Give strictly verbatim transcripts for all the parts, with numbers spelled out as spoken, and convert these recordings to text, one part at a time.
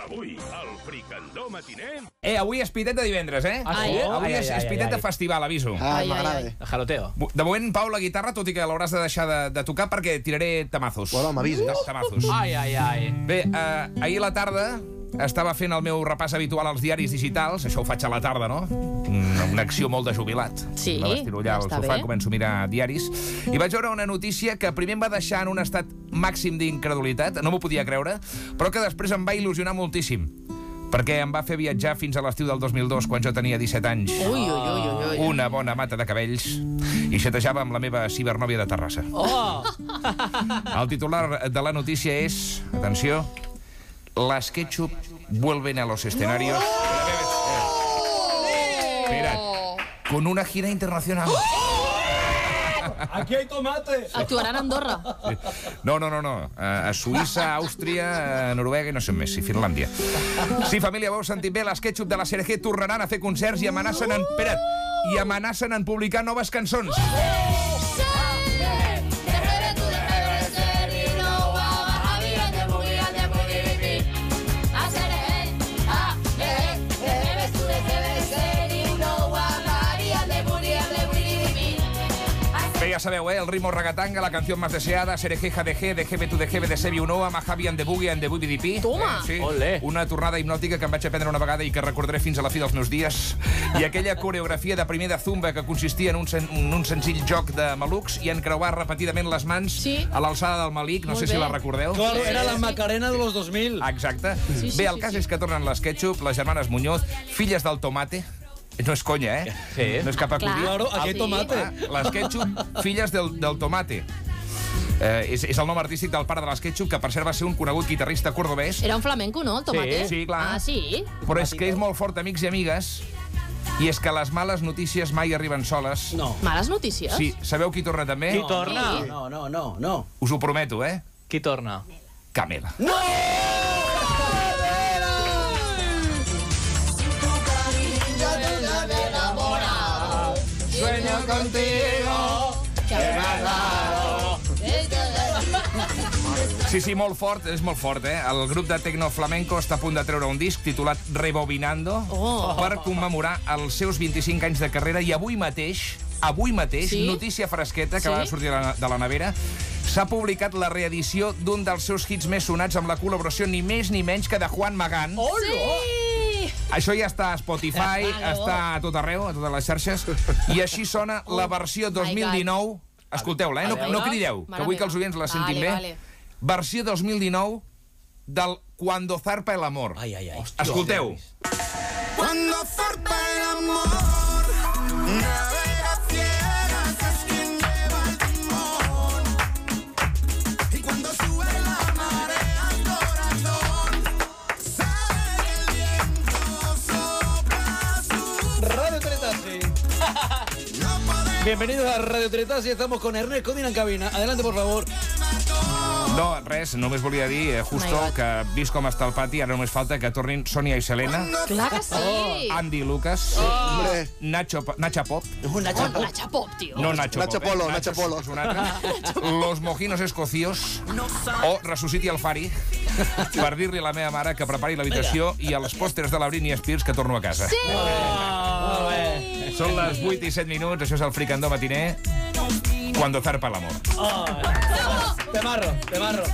Avui, al Fricandó Matiner... Eh, avui és pitet de divendres, eh? Ah, sí? Avui és, és pitet de festival, aviso. Ah, m'agrada. Jaloteo. De moment, Pau, la guitarra, tot i que l'hauràs de deixar de, de tocar perquè tiraré temazos. Bueno, m'avisis. Temazos. Ai, ai, ai. Bé, eh, ahir a la tarda estava fent el meu repàs habitual als diaris digitals. Això ho faig a la tarda, no? Una, una acció molt de jubilat. Sí, Me m'estiro allà al està sofà bé. i començo a mirar diaris. I vaig veure una notícia que primer em va deixar en un estat màxim d'incredulitat, no m'ho podia creure, però que després em va il·lusionar moltíssim, perquè em va fer viatjar fins a l'estiu del dos mil dos, quan jo tenia disset anys. Ui, ui, ui, ui, ui. Una bona mata de cabells i xatejava amb la meva cibernòvia de Terrassa. Oh! El titular de la notícia és, atenció, las Ketchup vuelven a los escenarios. Espera, con una gira internacional. Aquí hay tomate. Actuaran a Andorra. No, no, no, no. A Suïssa, Àustria, a Noruega i no sé més, i Finlàndia. Sí, família, ho heu sentit bé, les Ketchup de la S R G tornaran a fer concerts i amenacen en... Espera't, i amenacen en publicar noves cançons. Bé, ja sabeu, eh? El ritmo ragatanga, la canción más deseada, S R G, J D G, D G B, tu D G B, D C B, Unoa, Mahavi and the Boogie and the Boogie D P. Toma! Eh, sí. Olé. Una tornada hipnòtica que em vaig aprendre una vegada i que recordaré fins a la fi dels meus dies. I aquella coreografia de primer de Zumba que consistia en un, sen un, un senzill joc de malucs i en creuar repetidament les mans Sí. a l'alçada del malic. No Molt sé si bé. la recordeu. Claro, Sí, era la sí. Macarena de los dos mil. Exacte. Sí, sí, Bé, el sí, cas sí. és que tornen les Ketchup, les germanes Muñoz, filles del tomate. No és conya, eh? Sí. No és cap acudit. Claro, aquí hay Sí. tomate. Ah, les Ketchup, filles del, del tomate. Eh, és, és el nom artístic del pare de les Ketchup, que per cert va ser un conegut guitarrista cordobès. Era un flamenco, no, el tomate? Sí, clar. Ah, sí? Però és que és molt fort, amics i amigues, i és que les males notícies mai arriben soles. No. Males notícies? Sí, sabeu qui torna també? Qui torna? Sí. No, no, no, no. Us ho prometo, eh? Qui torna? Camela. No! Sueño contigo. Que Sí, sí, molt fort, és molt fort, eh? El grup de Tecno Flamenco està a punt de treure un disc titulat Rebobinando Oh. per commemorar els seus vint-i-cinc anys de carrera i avui mateix, avui mateix, Sí? notícia fresqueta que Sí? va sortir de la, de la nevera, s'ha publicat la reedició d'un dels seus hits més sonats amb la col·laboració ni més ni menys que de Juan Magán. Sí! Això ja està a Spotify, està a tot arreu, a totes les xarxes, i així sona la versió dos mil dinou. Escolteu-la, eh? No, no crideu, que vull que els oients la sentin Vale, bé. vale. Versió dos mil dinou del Cuando zarpa el amor. Ai, ai, ai. Escolteu. Cuando zarpa el amor, navega ciegas, es quien lleva el timón. Y cuando sube la marea al corazón, sabe que el viento sopla su... Radio Tretasi. No podemos Bienvenidos a Radio Tretasi. Estamos con Ernest Codina en cabina. Adelante, por favor. No, res, només volia dir, eh, justo, My God. que vist com està el pati, ara només falta que tornin Sònia i Selena, Clar que sí! Andy i Lucas, Hombre, Nacho, Nacha Pop, Un Nacho. Oh, Nacha Pop, tio. no Nacho, Nacho Pop, Polo, eh? Nacho Polo. És un altre. Los Mojinos Escocios o Ressusciti el Fari, per dir-li a la meva mare que prepari l'habitació i els pòsters de la Britney Spears, que torno a casa. Sí! Molt bé. Són les vuit i set minuts, això és el Fricandó Matiner, Cuando zarpa el amor. Temarro, temarro.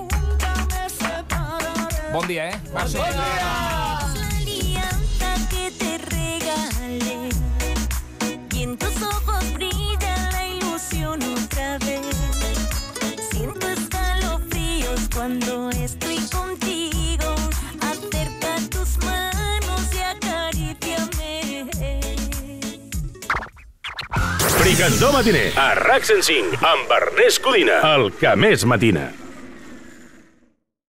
Bon dia, eh? Va, sí. Alianza que te regalé y en tus ojos brilla la ilusión otra vez. Siento escalofríos cuando estoy contigo. Acerca tus manos y acaríciame. Fricandó Matiner, a RAC cent cinc, amb Ernest Codina, el que més matina.